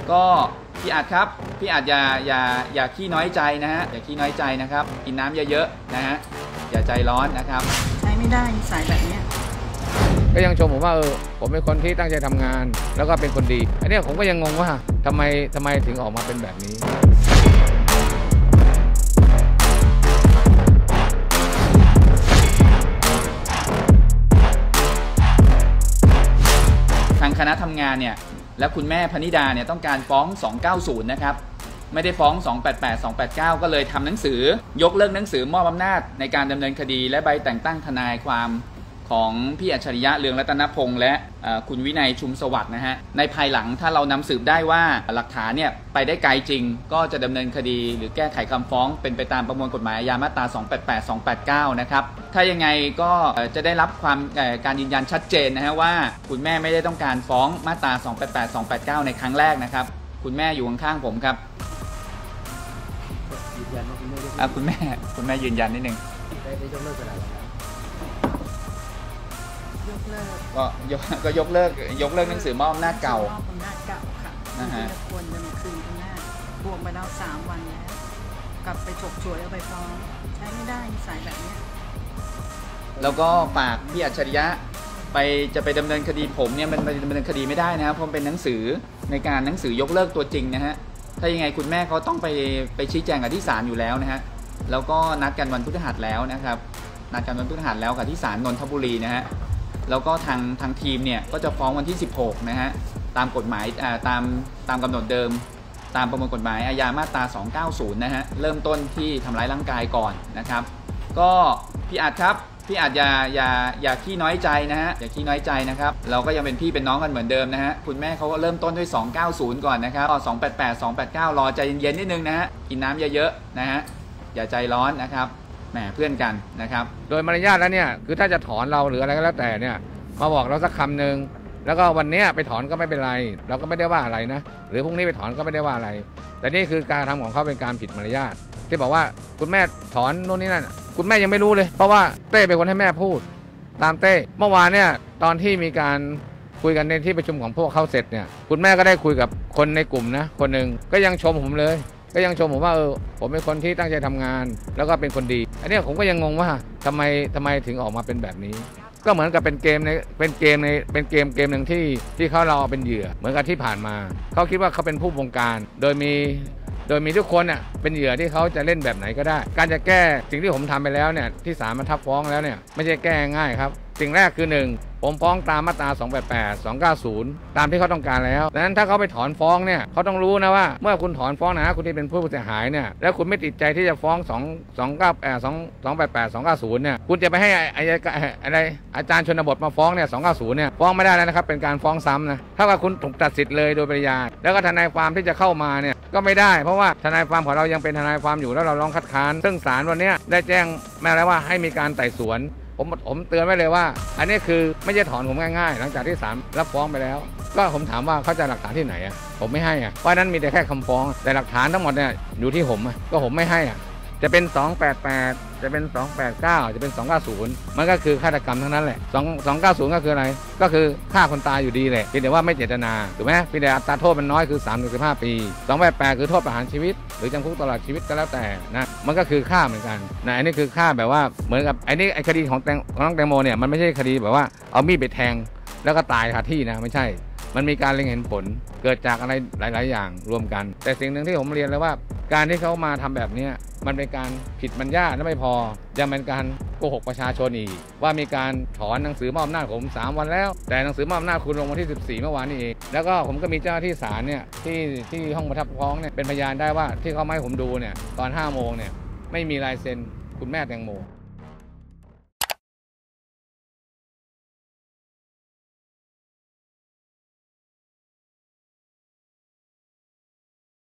ก็พี่อาจครับพี่อาจอย่าขี้น้อยใจนะฮะอย่าขี้น้อยใจนะครับกินน้ำเยอะๆนะฮะอย่าใจร้อนนะครับใช้ไม่ได้สายแบบนี้ก็ยังชมผมว่าผมเป็นคนที่ตั้งใจทำงานแล้วก็เป็นคนดีอันนี้ผมก็ยังงงว่าทำไมถึงออกมาเป็นแบบนี้ทางคณะทำงานเนี่ยและคุณแม่พนิดาเนี่ยต้องการฟ้อง290นะครับไม่ได้ฟ้อง288 289ก็เลยทำหนังสือยกเลิกหนังสือมอบอำนาจในการดำเนินคดีและใบแต่งตั้งทนายความของพี่อัจฉริยะเรืองรัตนพงษ์และคุณวินัยชุมสวัสดิ์นะฮะในภายหลังถ้าเรานำสืบได้ว่าหลักฐานเนี่ยไปได้ไกลจริงก็จะดำเนินคดีหรือแก้ไขคำฟ้องเป็นไปตามประมวลกฎหมายอาญามาตรา288 289นะครับถ้ายังไงก็จะได้รับการยืนยันชัดเจนนะฮะว่าคุณแม่ไม่ได้ต้องการฟ้องมาตรา288 289ในครั้งแรกนะครับคุณแม่อยู่ข้างๆผมครับคุณแม่ยืนยันนิดนึงได้ยกเลิกไปแล้วก็ยกเลิกหนังสือมอบอำนาจเก่าค่ะนะฮะควรจะมาคืนคุณแม่บวกไปแล้ว3 วันแล้วกลับไปฉกฉวยเอาไปฟ้องใช้ไม่ได้สายแบบนี้แล้วก็ฝากพี่อัจฉริยะจะไปดำเนินคดีผมเนี่ยมันดำเนินคดีไม่ได้นะครับเพราะเป็นหนังสือในการหนังสือยกเลิกตัวจริงนะฮะถ้ายังไงคุณแม่เขาต้องไปชี้แจงกับที่ศาลอยู่แล้วนะฮะแล้วก็นัดกันวันพฤหัสแล้วนะครับนัดกันวันพฤหัสแล้วกับที่ศาลนนทบุรีนะฮะแล้วก็ทางทีมเนี่ยก็จะฟ้องวันที่16นะฮะตามกฎหมายตามกำหนดเดิมตามประมวลกฎหมายอาญามาตรา290นะฮะเริ่มต้นที่ทำร้ายร่างกายก่อนนะครับก็พี่อาจครับพี่อาจอย่าขี้น้อยใจนะฮะอย่าขี้น้อยใจนะครับเราก็ยังเป็นพี่เป็นน้องกันเหมือนเดิมนะฮะคุณแม่เขาก็เริ่มต้นด้วย290ก่อนนะครับ288 289รอใจเย็นๆนิดนึงนะฮะกินน้ำเยอะๆนะฮะอย่าใจร้อนนะครับแหมเพื่อนกันนะครับโดยมารยาทแล้วเนี่ยคือถ้าจะถอนเราหรืออะไรก็แล้วแต่เนี่ยมาบอกเราสักคำหนึ่งแล้วก็วันนี้ไปถอนก็ไม่เป็นไรเราก็ไม่ได้ว่าอะไรนะหรือพรุ่งนี้ไปถอนก็ไม่ได้ว่าอะไรแต่นี่คือการทำของเขาเป็นการผิดมารยาทที่บอกว่าคุณแม่ถอนโน่นนี่นั่นคุณแม่ยังไม่รู้เลยเพราะว่าเต้เป็นคนให้แม่พูดตามเต้เมื่อวานเนี่ยตอนที่มีการคุยกันในที่ประชุมของพวกเขาเสร็จเนี่ยคุณแม่ก็ได้คุยกับคนในกลุ่มนะคนหนึ่งก็ยังชมผมเลยก็ยังชมผมว่าผมเป็นคนที่ตั้งใจทำงานแล้วก็เป็นคนดีอันนี้ผมก็ยังงงว่าทำไมถึงออกมาเป็นแบบนี้ก็เหมือนกับเป็นเกมหนึ่งที่เขาเราเป็นเหยื่อเหมือนกับที่ผ่านมาเขาคิดว่าเขาเป็นผู้บงการโดยมีทุกคนเป็นเหยื่อที่เขาจะเล่นแบบไหนก็ได้การจะแก้สิ่งที่ผมทำไปแล้วเนี่ยที่ศาลมาทับฟ้องแล้วเนี่ยไม่ใช่แก้ง่ายครับสิ่งแรกคือ1ผมฟ้องตามมาตรา288 290ตามที่เขาต้องการแล้วดังนั้นถ้าเขาไปถอนฟ้องเนี่ยเขาต้องรู้นะว่าเมื่อคุณถอนฟ้องนะคุณที่เป็นผู้เสียหายเนี่ยแล้วคุณไม่ติดใจที่จะฟ้อง288 290เนี่ยคุณจะไปให้อะไรอาจารย์ชนบทมาฟ้องเนี่ย290เนี่ยฟ้องไม่ได้แล้วนะครับเป็นการฟ้องซ้ำนะถ้าว่าคุณถูกตัดสิทธิ์เลยโดยปริยายแล้วก็ทนายความที่จะเข้ามาเนี่ยก็ไม่ได้เพราะว่าทนายความของเรายังเป็นทนายความอยู่แล้วเราร้องคัดค้านซึ่งศาลวันนี้ได้แจ้งมาแล้วว่าให้มีการไต่สวนผมเตือนไว้เลยว่าอันนี้คือไม่ใช่ถอนผมง่ายๆหลังจากที่ศาลรับฟ้องไปแล้วก็ผมถามว่าเขาจะหลักฐานที่ไหนผมไม่ให้เพราะนั้นมีแต่แค่คำฟ้องแต่หลักฐานทั้งหมดเนี่ยอยู่ที่ผมก็ผมไม่ให้จะเป็น288จะเป็น289จะเป็น290มันก็คือฆาตกรรมทั้งนั้นแหละ290ก็คืออะไรก็คือฆ่าคนตายอยู่ดีแหละเพียงแต่ว่าไม่เจตนาถูกไหมเพียงแต่อัตราโทษมันน้อยคือ3-15 ปี288คือโทษประหารชีวิตหรือจำคุกตลอดชีวิตก็แล้วแต่นะมันก็คือฆ่าเหมือนกันนะอันนี้คือฆ่าแบบว่าเหมือนกับไอ้คดีของน้องแตงโมเนี่ยมันไม่ใช่คดีแบบว่าเอามีดไปแทงแล้วก็ตายคาที่นะไม่ใช่มันมีการเล็งเห็นผลเกิดจากอะไรหลายๆอย่างรวมกันแต่สิ่งหนึ่งที่ผมเรียนเลยว่าการที่เขามาทำแบบนี้มันเป็นการผิดมารยาทและไม่พอยังเป็นการโกหกประชาชนอีกว่ามีการถอนหนังสือมอบอำนาจผม3 วันแล้วแต่หนังสือมอบอำนาจคุณลงวันที่14เมื่อวานนี้เองแล้วก็ผมก็มีเจ้าหน้าที่ศาลเนี่ยที่ห้องประทับฟ้องเนี่ยเป็นพยานได้ว่าที่เขาให้ผมดูเนี่ยตอน5 โมงเนี่ยไม่มีลายเซ็นคุณแม่แตงโม